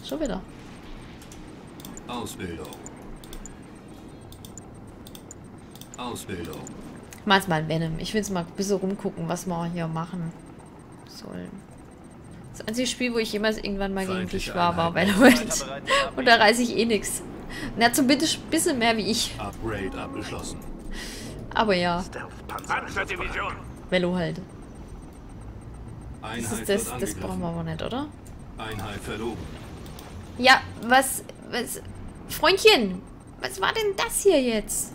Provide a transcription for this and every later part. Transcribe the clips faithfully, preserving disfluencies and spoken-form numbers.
Schon wieder. Ausbildung. Ausbildung. Mal's mal Venom. Ich will jetzt mal ein bisschen rumgucken, was wir hier machen sollen. Das einzige Spiel, wo ich jemals irgendwann mal gegen dich war, war Valorant. Und da reiße ich eh nichts. Na, zumindest ein bisschen mehr wie ich. Upgrade abgeschlossen. Aber ja. Velo halt. Das ist das, das brauchen wir aber nicht, oder? Einheit verloren. Ja, was, was... Freundchen, was war denn das hier jetzt?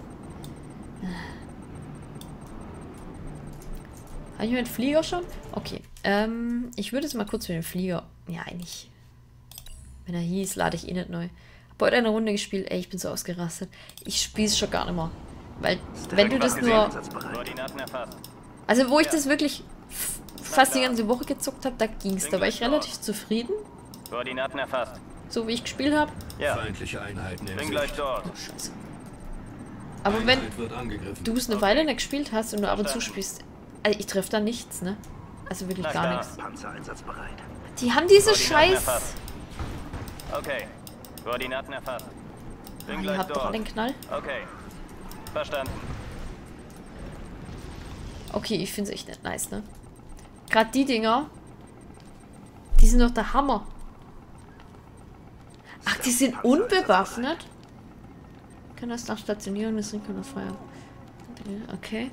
Habe ich mit dem Flieger schon? Okay. Ähm, ich würde jetzt mal kurz mit dem Flieger... Ja, eigentlich. Wenn er hieß, lade ich eh nicht neu. Hab heute eine Runde gespielt. Ey, ich bin so ausgerastet. Ich spiele es schon gar nicht mehr. Weil, wenn du das nur... Also, wo ich das wirklich fast die ganze Woche gezockt habe, da ging es. Da war ich relativ zufrieden. Koordinaten erfasst. So wie ich gespielt habe. Ja. Feindliche Einheiten Bin gleich dort. Oh, scheiße. Aber wenn du es eine Weile nicht gespielt hast und du ab und zu spielst... Also, ich treffe da nichts, ne? Also wirklich gar nichts. Die haben diese Scheiß... Okay. Koordinaten erfasst. Bin Ah, ihr gleich habt doch dort. den Knall. Okay. Verstanden. Okay, ich finde es echt nicht nice, ne? Gerade die Dinger, die sind doch der Hammer. Ach, die sind unbewaffnet? Kann das nach Stationierung des Ringkörner feuern. Okay.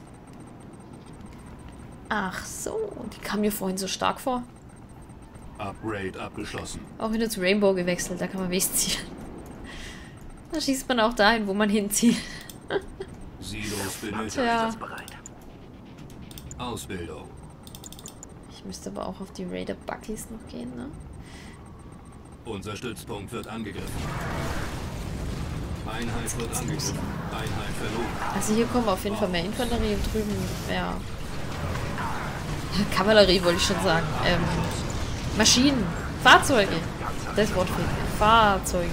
Ach so, die kam mir vorhin so stark vor. Upgrade abgeschlossen. Auch wieder zu Rainbow gewechselt, da kann man wenigstens zielen. Da schießt man auch dahin, wo man hinzieht. Silos benötigt. Tja. Ausbildung. Ich müsste aber auch auf die Raider Buckies noch gehen, ne? Unser Stützpunkt wird angegriffen. Einheit wird angegriffen. Einheit verloren. Also hier kommen auf jeden Fall mehr Infanterie und drüben mehr Kavallerie, wollte ich schon sagen. Ähm, Maschinen, Fahrzeuge. Das Wort fehlt mir. Fahrzeuge.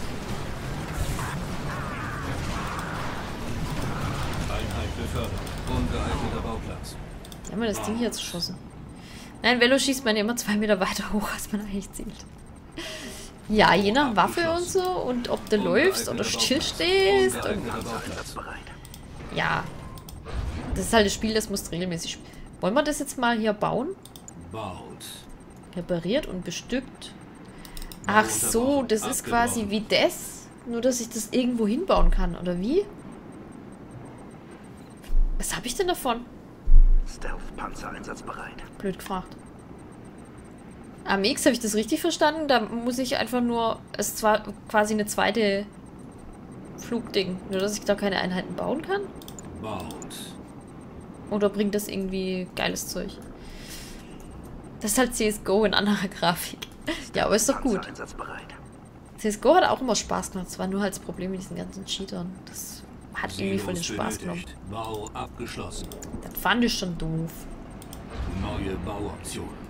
Einheit befördert. Ungeeigneter Bauplatz. Die haben wir das Ding hier zerschossen. Nein, Velo schießt man immer zwei Meter weiter hoch, als man eigentlich zielt. Ja, je nach Waffe und so und ob du läufst oder stillstehst. Und ja, das ist halt das Spiel, das muss regelmäßig spielen. Wollen wir das jetzt mal hier bauen? Baut. Repariert und bestückt. Ach so, das ist quasi wie das, nur dass ich das irgendwo hinbauen kann, oder wie? Was habe ich denn davon? Stealth-Panzer einsatzbereit. Blöd gefragt. Am X habe ich das richtig verstanden? Da muss ich einfach nur... Es ist zwar quasi eine zweite Flugding. Nur, dass ich da keine Einheiten bauen kann? Baut. Oder bringt das irgendwie geiles Zeug? Das ist halt C S G O in anderer Grafik. Ja, aber ist doch gut. C S G O hat auch immer Spaß gemacht. Es war nur halt das Problem mit diesen ganzen Cheatern. Das hat irgendwie voll den Spaß genommen. Bau abgeschlossen. Das fand ich schon doof. Neue Bauoptionen.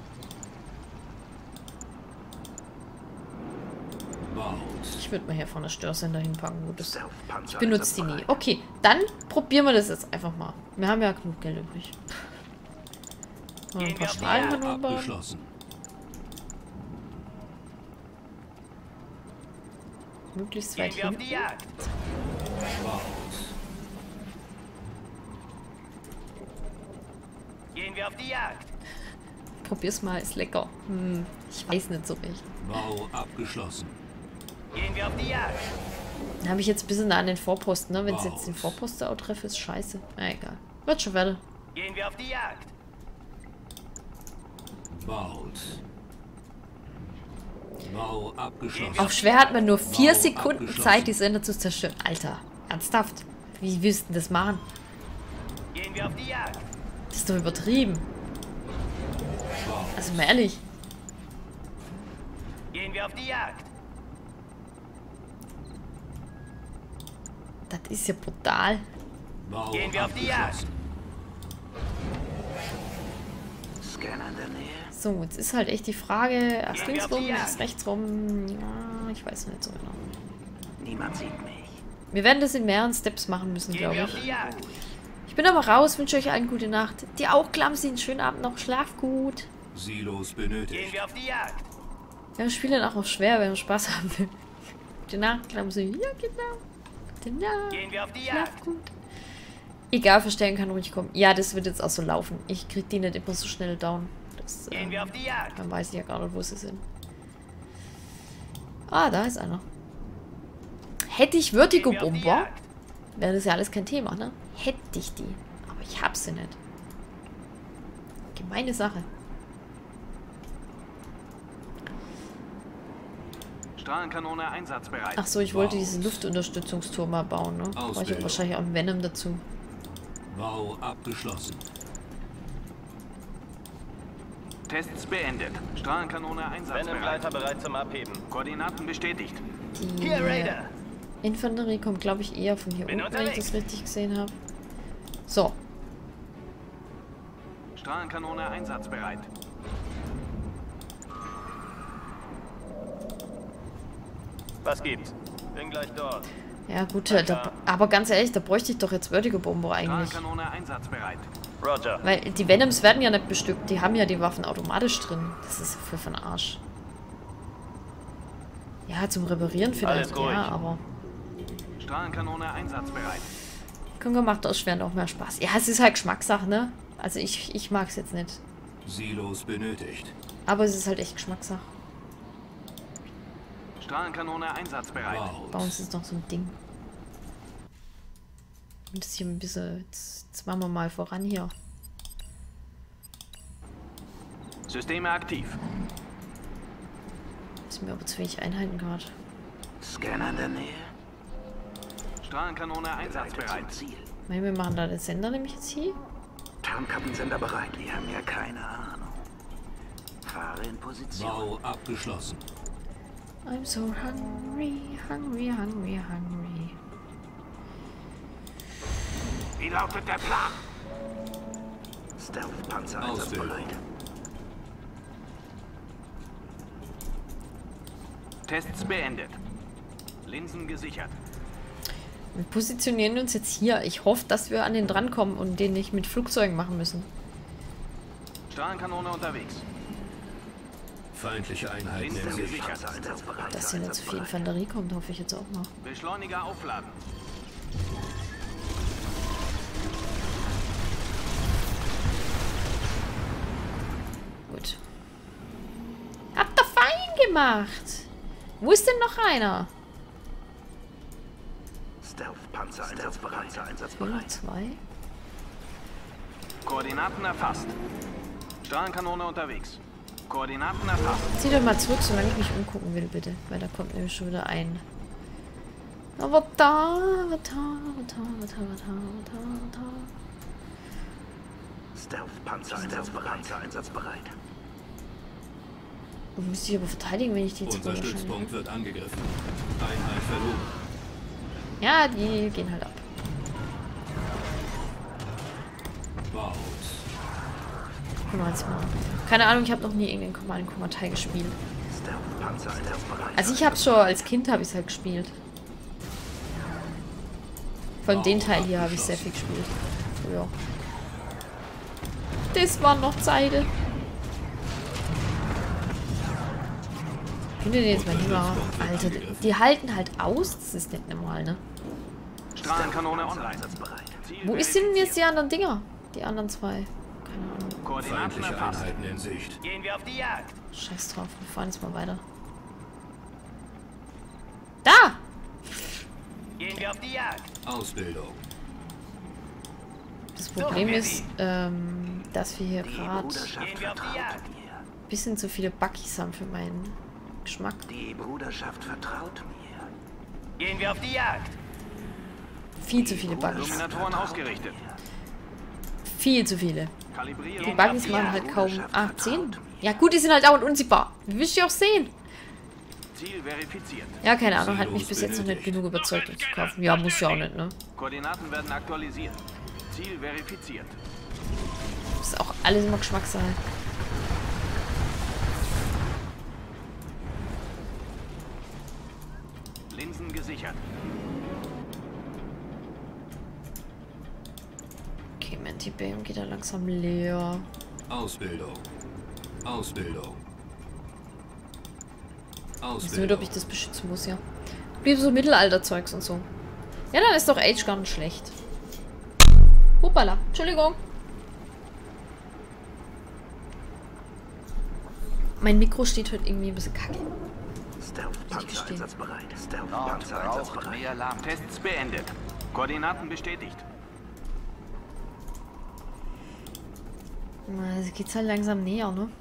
Baut. Ich würde mal hier vorne Störsender hinpacken. Gut, das ich benutze die nie. Okay, dann probieren wir das jetzt einfach mal. Wir haben ja genug Geld übrig. Mal ein paar Strahlenmanöver. Abgeschlossen. Möglichst weit Gehen wir auf hin. die Jagd. Baut. Gehen wir auf die Jagd. Probier's mal, ist lecker. Hm, ich weiß nicht so recht. Bau abgeschlossen. Gehen wir auf die Jagd. Da habe ich jetzt ein bisschen nah an den Vorposten, ne? Wenn es jetzt den Vorposten auch treffe, ist scheiße. Na egal. Wird schon werden. Gehen wir auf die Jagd. Baut. Bau abgeschlossen. Auf schwer hat man nur vier Sekunden Zeit, die Sender zu zerstören. Alter, ernsthaft? Wie willst du das machen? Gehen wir auf die Jagd. Das ist doch übertrieben. Also mal ehrlich. Gehen wir auf die Jagd. Das ist ja brutal. Bau Gehen wir auf die Jagd. Scanner in der Nähe. So, jetzt ist halt echt die Frage, erst Gehen wir links auf die rum, Jagd. erst rechts rum. Ja, ich weiß nicht so genau. Niemand sieht mich. Wir werden das in mehreren Steps machen müssen, Gehen glaube wir auf ich. die Jagd. Ich bin aber raus, wünsche euch allen gute Nacht. Dir auch, Klamsi, einen schönen Abend noch, schlaf gut. Silos Gehen benötigt. wir auf die Jagd. Ja, wir spielen auch auf schwer, wenn man Spaß haben will. Die Nachklappen so, ja genau. Genau. Gehen wir auf die Schlaf Jagd. gut. Egal, verstellen kann ruhig kommen. Ja, das wird jetzt auch so laufen. Ich krieg die nicht immer so schnell down. Das, Gehen ähm, wir auf die Jagd. dann weiß ich ja gar nicht, wo sie sind. Ah, da ist einer. Hätte ich Gehen wir auf die Vertigo-Bomber, Jagd. wäre das ja alles kein Thema, ne? Hätte ich die. Aber ich hab sie nicht. Gemeine Sache. Strahlenkanone einsatzbereit. Ach so, ich wollte diesen Luftunterstützungsturm mal bauen, ne? Brauche ich Ausbildung. wahrscheinlich auch einen Venom dazu. Bau abgeschlossen. Tests beendet. Strahlenkanone einsatzbereit. Venom-Gleiter bereit zum Abheben. Koordinaten bestätigt. Die Hier, Raider. Infanterie kommt, glaube ich, eher von hier Bin unten, wenn ich unterwegs. das richtig gesehen habe. So, Strahlenkanone einsatzbereit. Was gibt's? Bin gleich dort. ja gut, äh, da, aber ganz ehrlich, da bräuchte ich doch jetzt Vertigo-Bomber eigentlich. Strahlenkanone einsatzbereit. Roger. Weil die Venoms werden ja nicht bestückt, die haben ja die Waffen automatisch drin. Das ist für von Arsch. Ja, zum Reparieren vielleicht, Alles ruhig. ja, aber... Strahlenkanone einsatzbereit. Kongo macht aus Schweren auch mehr Spaß. Ja, es ist halt Geschmackssache, ne? Also ich, ich mag es jetzt nicht. Silos benötigt. Aber es ist halt echt Geschmackssache. Strahlenkanone einsatzbereit. Bei Baut. uns ist noch so ein Ding. Und das hier ein bisschen... Jetzt, jetzt machen wir mal voran hier. Systeme aktiv. Ist mir aber zu wenig Einheiten gerade. Scanner in der Nähe. Strahlenkanone Geleitet einsatzbereit. zum Ziel. Weil wir machen da den Sender nämlich jetzt hier. Tarnkappensender bereit. Wir haben ja keine Ahnung. Fahre in Position. Bau abgeschlossen. I'm so hungry, hungry, hungry, hungry. Wie lautet der Plan? Stealth-Panzer Ausbildung. einsatzbereit. Tests beendet. Linsen gesichert. Wir positionieren uns jetzt hier. Ich hoffe, dass wir an den drankommen und den nicht mit Flugzeugen machen müssen. Strahlenkanone unterwegs. Feindliche Einheiten in Linsen Sicht. gesichert. Panzer einsatzbereit. Dass hier nicht so viel Infanterie kommt, hoffe ich jetzt auch noch. Beschleuniger aufladen. Gut. Habt ihr fein gemacht. Wo ist denn noch einer? Stealth-Panzer einsatzbereit. Hier noch einsatzbereit. zwei. Koordinaten erfasst. Strahlenkanone unterwegs. Koordinaten erfasst. Zieh doch mal zurück, solange ich mich umgucken will, bitte. Weil da kommt nämlich schon wieder ein. Aber da, aber da, aber da, aber da, aber da, aber da, aber da. Stealth-Panzer einsatzbereit. einsatzbereit. Und müsste ich aber verteidigen, wenn ich die jetzt Unser wahrscheinlich. Stützpunkt wird angegriffen. Einheit verloren. Ja, die gehen halt ab. Baut. Gucken wir jetzt mal. Keine Ahnung, ich habe noch nie irgendeinen Command and Conquer Teil gespielt. Stealth-Panzer einsatzbereit. Also ich habe schon als Kind habe ich es halt gespielt. Von den Teil hier habe ich sehr viel gespielt. Früher. Das waren noch Zeiten. Könnt ihr den jetzt mal lieber... Alter, die halten halt aus. Das ist nicht normal, ne? Strahlenkanone Panzer online. einsatzbereit. Ziel Wo ist denn jetzt verifiziert. die anderen Dinger? Die anderen zwei. Keine Ahnung. Koordinaten Feindliche erfasst. Einheiten in Sicht. Gehen wir auf die Jagd. Scheiß drauf. Wir fahren jetzt mal weiter. Da! Gehen wir auf die Jagd. Ausbildung. Das Problem wir ist, sie. ähm, dass wir hier Die gerade Bruderschaft Gehen wir auf die vertraut Jagd. mir. ein bisschen zu viele Buckys haben für meinen Geschmack. Die Bruderschaft vertraut mir. Gehen wir auf die Jagd. Viel zu viele Buggys. Dominatoren ausgerichtet. Viel zu viele. Die Kalibrierung. Buggys machen halt kaum... Ah, zehn? Ja gut, die sind halt dauernd unsichtbar. Wie willst du auch sehen? Ziel verifiziert. Ja, keine Ahnung, hat mich bis jetzt noch nicht genug überzeugt, um zu kaufen. Ja, muss ja auch nicht, ne? Koordinaten werden aktualisiert. Ziel verifiziert. Das ist auch alles immer Geschmackssache. Linsen gesichert. Okay, mein T B M geht da langsam leer. Ausbildung. Ausbildung. Ich weiß nicht, Ausbildung. ob ich das beschützen muss, ja. Wie so Mittelalter-Zeugs und so. Ja, dann ist doch Age gar nicht schlecht. Hoppala. Entschuldigung. Mein Mikro steht heute irgendwie ein bisschen kacke. Stealth-Panzer einsatzbereit. Nord Stealth-Panzer braucht einsatzbereit. mehr Alarm. Tests beendet. Koordinaten bestätigt. Na, also geht's halt langsam näher, ne?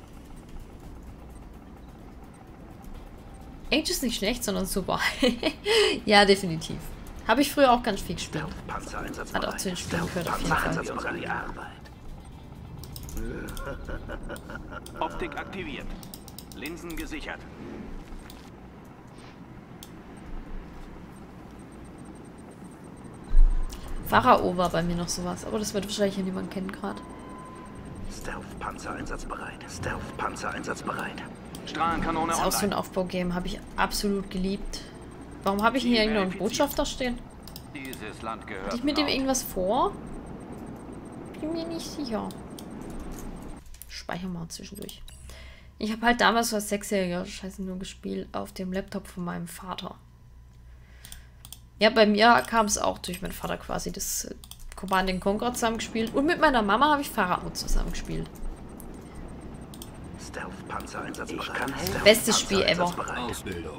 Age ist nicht schlecht, sondern super. Ja, definitiv. Habe ich früher auch ganz viel gespielt. Stealth-Panzer einsatzbereit. Hat auch zu den Spielen gehört, auf jeden Stealth-Panzer Fall. einsatzbereit. Die Arbeit. Optik aktiviert. Linsen gesichert. Pharao war bei mir noch sowas, aber das wird wahrscheinlich hier niemand kennen gerade. Stealth-Panzer einsatzbereit. Stealth-Panzer einsatzbereit. Strahlenkanone Das ist auch so ein online. Aufbaugame, habe ich absolut geliebt. Warum habe ich hier irgendwo einen Botschafter stehen? Dieses Land gehört Hatte ich mit dem Nord. irgendwas vor? Bin mir nicht sicher. Speicher mal zwischendurch. Ich habe halt damals so als Sechsjähriger scheiße nur gespielt auf dem Laptop von meinem Vater. Ja, bei mir kam es auch durch meinen Vater quasi das äh, Command and Conquer zusammengespielt. Und mit meiner Mama habe ich Pharao zusammengespielt. Stealth-Panzer einsatzbereit. Ich kann helfen. Bestes Spiel ever. Ausbildung.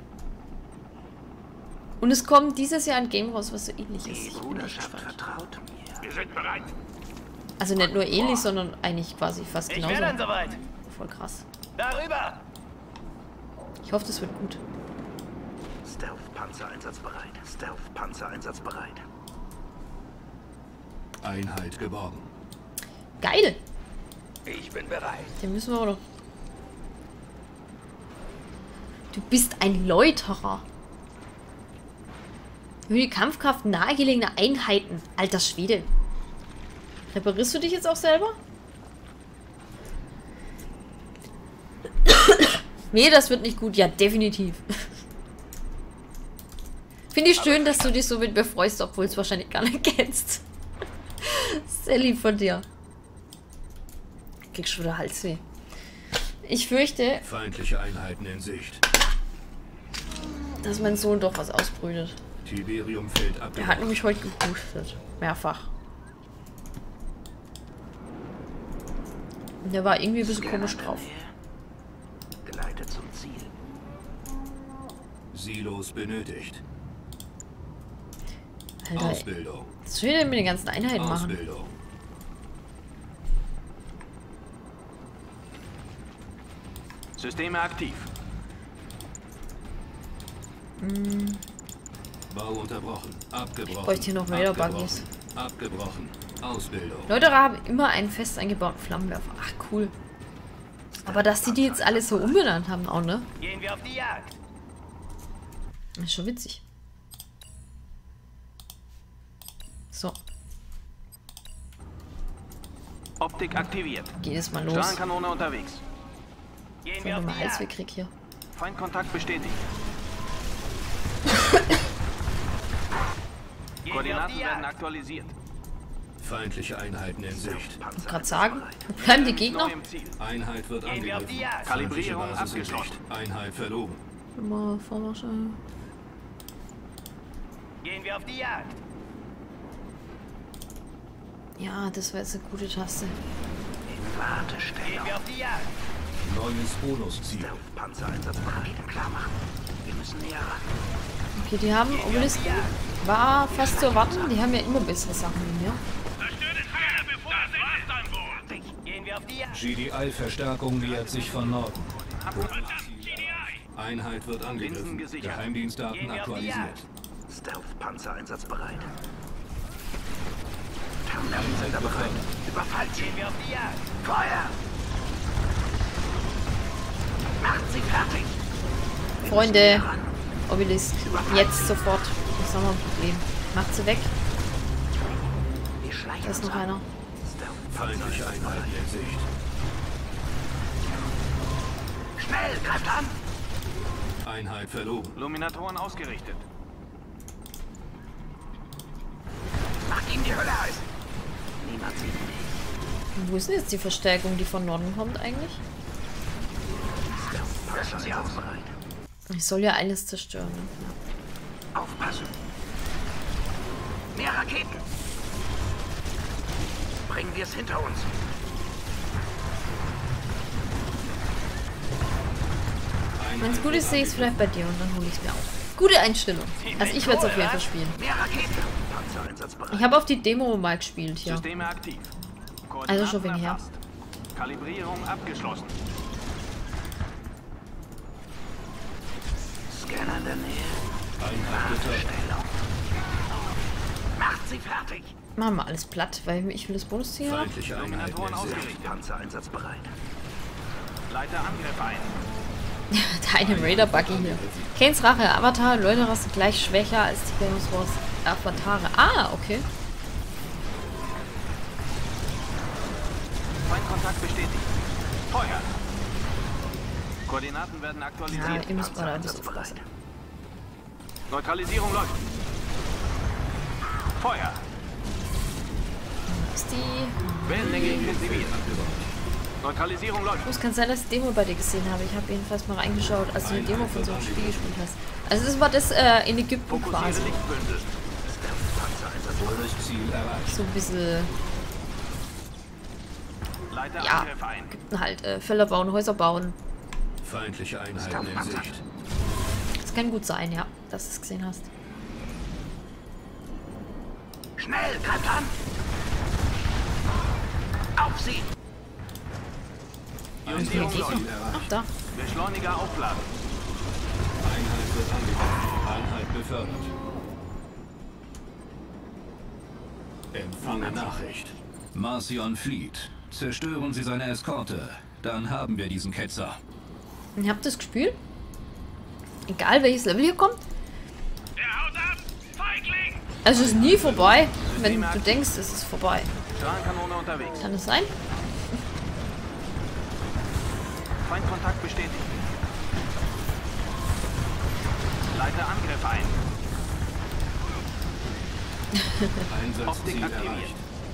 Und es kommt dieses Jahr ein Game raus, was so ähnlich ist. Die Ich bin echt Bruderschaft gespannt. vertraut mir. Wir sind bereit. Also nicht nur ähnlich, sondern eigentlich quasi fast Ich genauso. wäre dann soweit. Voll krass. Darüber. Ich hoffe, das wird gut. Stealth-Panzer einsatzbereit. Stealth-Panzer einsatzbereit. Einheit geborgen. Geil! Ich bin bereit. Den müssen wir auch noch. Du bist ein Läuterer. Für die Kampfkraft nahegelegener Einheiten. Alter Schwede. Reparierst du dich jetzt auch selber? Nee, das wird nicht gut. Ja, definitiv. Finde ich schön, dass du dich so mit mir freust, obwohl du es wahrscheinlich gar nicht kennst. Sehr lieb von dir. Kriegst schon wieder Halsweh. Ich fürchte, Feindliche Einheiten in Sicht. dass mein Sohn doch was ausbrütet. Tiberiumfeld Er hat abgebrochen. nämlich heute gepustet. Mehrfach. Und der war irgendwie ein bisschen komisch drauf. Geleitet zum Ziel. Silos benötigt. Alter, Ausbildung. was will ich denn mit den ganzen Einheiten machen? Ausbildung. Systeme aktiv. Bau unterbrochen. Abgebrochen. Ich bräuchte hier noch Raider-Buggies. Abgebrochen. Abgebrochen. Ausbildung. Leute haben immer einen fest eingebauten Flammenwerfer. Ach, cool. Aber dass die die jetzt alle so umbenannt haben auch, ne? Gehen wir auf die Jagd. Das ist schon witzig. So, Optik aktiviert. geht es mal los. Strahlenkanone unterwegs. Gehen Wenn wir du auf mal die Hals Jagd. wegkrieg hier. Feindkontakt bestätigt. Gehen wir auf Koordinaten die werden Jagd. aktualisiert. Feindliche Einheiten in Sicht. Panzer Gerade sagen, wo bleiben die Gegner? Neu im Ziel. Einheit wird Gehen wir auf die angegriffen. Jagd. Feindliche Kalibrierung Basis in abgeschlossen. Sicht. Einheit verloren. Immer Vormarsch. äh. Gehen wir auf die Jagd. Ja, das war jetzt eine gute Taste. in Gehen Wartestellung. wir auf die Jagd. Neues Bonusziel. Stealth-Panzer einsatzbereit. Klar machen. Wir müssen näher ran. Okay, die haben Obelisken. War fast zu erwarten. Die haben ja immer bessere Sachen wie mir. Gehen wir auf die Jagd. G D I-Verstärkung nähert sich von Norden. Einheit wird Linsen angegriffen. gesichert. Geheimdienstdaten Gehen wir auf die aktualisiert. Stealth-Panzer einsatzbereit. Terminalsender bereit. Überfallt sie. Gehen wir auf die Jagd. Feuer! Macht sie fertig! Freunde, Obelisk. Jetzt sofort. Das ist nochmal ein Problem. Macht sie weg. Wir schleichen Da ist uns noch an. einer. Feindliche Einheiten in Sicht. Schnell, greift an! Einheit verloren. Luminatoren ausgerichtet. Macht ihm die Hölle heiß! Niemand sieht mich. Und wo ist denn jetzt die Verstärkung, die von Norden kommt eigentlich? Stealth-Panzer einsatzbereit. Ich soll ja alles zerstören. Ne? Aufpassen. Mehr Raketen. Bringen wir es hinter uns. Wenn es gut ist, sehe ich es vielleicht bei dir und dann hole ich es mir auch. Gute Einstellung. Also ich werde es auf jeden Fall spielen. Mehr Raketen. Panzereinsatzbereit. Ich habe auf die Demo mal gespielt hier. Systeme aktiv. Also schon wegen her. erfasst. Kalibrierung abgeschlossen. Scanner in der Nähe. Einheit getötet. Stellung. Macht sie fertig. Machen wir alles platt, weil ich will das Bonusziel haben. Feindliche Einheiten Dominatoren in Sicht. ausgerichtet. Panzereinsatzbereit. Leiter Angriff ein. Deine Raider-Buggy hier. Kanes Rache, Avatar, Leute sind gleich schwächer als die Game of Wars Avatare. Ah, okay. Feindkontakt bestätigt. Feuer. Koordinaten werden Ja, aktualisiert. ihr müsst mal da ein bisschen Panzereinsatzbereit. aufpassen. Neutralisierung läuft. Feuer. Ist die... Wellenlänge intensiviert. Neutralisierung läuft. Es kann sein, dass ich die Demo bei dir gesehen habe. Ich habe jedenfalls mal reingeschaut, als du eine Demo von so einem Spiel gespielt hast. Also das war das äh, in Ägypten Fokussiere quasi. Lichtbündel. Bonusziel erreicht. So ein bisschen, Leiter ja, Angriff ein. Ägypten halt. Äh, Felder bauen, Häuser bauen. Feindliche Einheiten in Sicht. Das kann gut sein, ja, dass du es gesehen hast. Schnell, greift an. Auf sie. Ionisierung Gegner. läuft. Ach, da. Beschleuniger aufladen. Einheit wird angegriffen. Einheit befördert. Empfange Nachricht. Marcion flieht. Zerstören Sie seine Eskorte. Dann haben wir diesen Ketzer. Und ihr habt das gespielt? Egal welches Level hier kommt. Der haut ab! Feigling! Also es ist nie vorbei, wenn du denkst, es ist vorbei. Strahlenkanone unterwegs. Kann das sein? Feindkontakt bestätigt. Leiter Angriff ein. Einsatzziel Optik aktiviert. erreicht.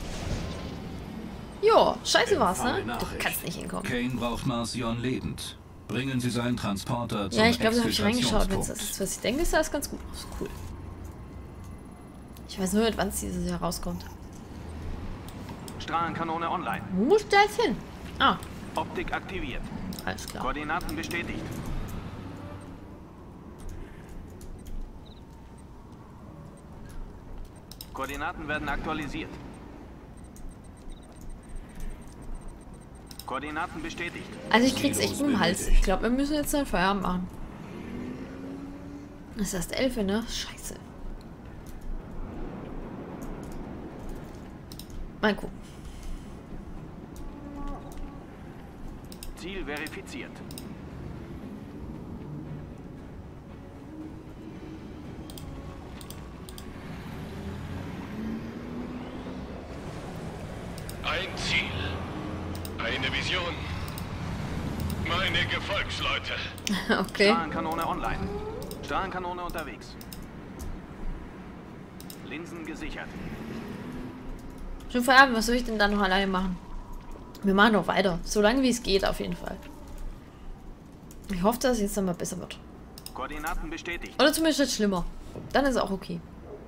Jo, scheiße war's, ne? Empfange Du Nachricht. kannst nicht hinkommen. Kane braucht Marcion lebend. Bringen Sie seinen Transporter zum Ja, ich glaube, da habe ich reingeschaut. Wenn es das Exfiltrationspunkt. ist, was ich denke, ist das ganz gut aus. Cool. Ich weiß nur nicht, wann es dieses Jahr rauskommt. Strahlenkanone online. Wo muss der jetzt hin? Ah, Optik aktiviert. alles klar. Koordinaten bestätigt. Koordinaten werden aktualisiert. Koordinaten bestätigt. Also ich krieg's echt im Hals. Ich glaube, wir müssen jetzt einen Feierabend machen. Das ist erst elf, ne? Scheiße. Mal gucken. Ziel verifiziert. Ein Ziel. Eine Vision. Meine Gefolgsleute. Okay. Strahlenkanone online. Strahlenkanone unterwegs. Linsen gesichert. Schon Feierabend, was soll ich denn da noch alleine machen? Wir machen noch weiter. So lange wie es geht, auf jeden Fall. Ich hoffe, dass es jetzt dann mal besser wird. Koordinaten bestätigt. Oder zumindest nicht schlimmer. Dann ist auch okay.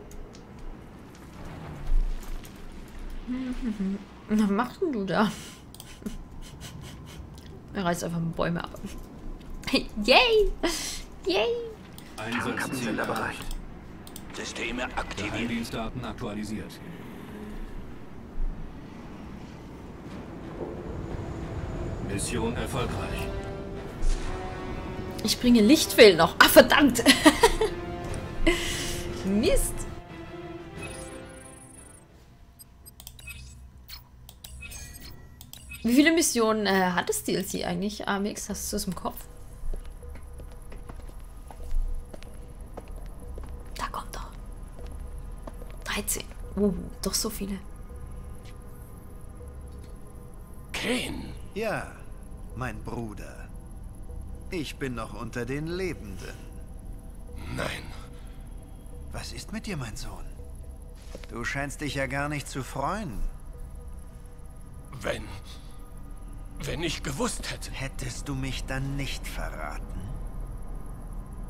Was machst denn du da? Er reißt einfach mal Bäume ab. Yay! Yay! Einsatzziel Kampfsender bereit. erreicht. Systeme aktiviert. Geheimdienstdaten aktualisiert. Mission erfolgreich. Ich bringe Lichtfehl noch. Ah, verdammt! Mist! Wie viele Missionen äh, hat das D L C eigentlich, Amix? Hast du das im Kopf? Da kommt er. dreizehn. Uh, doch so viele. Kane. Ja, mein Bruder. Ich bin noch unter den Lebenden. Nein. Was ist mit dir, mein Sohn? Du scheinst dich ja gar nicht zu freuen. Wenn... Wenn ich gewusst hätte. Hättest du mich dann nicht verraten?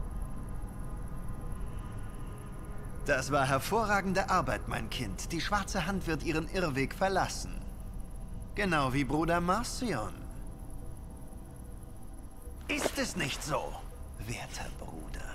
Das war hervorragende Arbeit, mein Kind. Die schwarze Hand wird ihren Irrweg verlassen. Genau wie Bruder Marcion. Ist es nicht so, werter Bruder?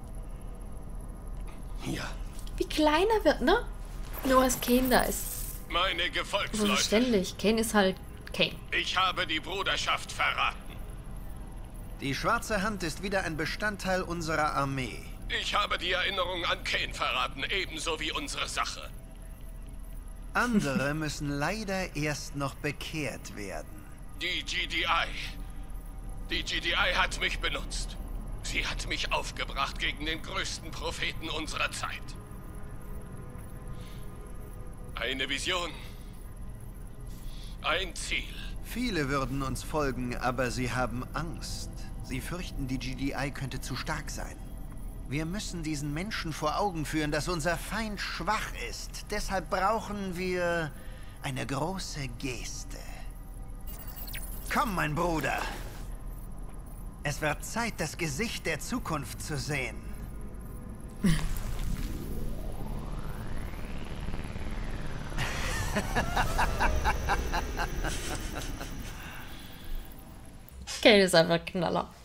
Ja. Wie klein er wird, ne? Nur als Kane da ist. Meine Gefolgsleute. Selbstverständlich. Kane ist halt Kane. Ich habe die Bruderschaft verraten. Die schwarze Hand ist wieder ein Bestandteil unserer Armee. Ich habe die Erinnerung an Kane verraten, ebenso wie unsere Sache. Andere müssen leider erst noch bekehrt werden. Die G D I. Die G D I hat mich benutzt. Sie hat mich aufgebracht gegen den größten Propheten unserer Zeit. Eine Vision. Ein Ziel. Viele würden uns folgen, aber sie haben Angst. Sie fürchten, die G D I könnte zu stark sein. Wir müssen diesen Menschen vor Augen führen, dass unser Feind schwach ist. Deshalb brauchen wir eine große Geste. Komm, mein Bruder. Es wird Zeit, das Gesicht der Zukunft zu sehen. Kane ist einfach Knaller.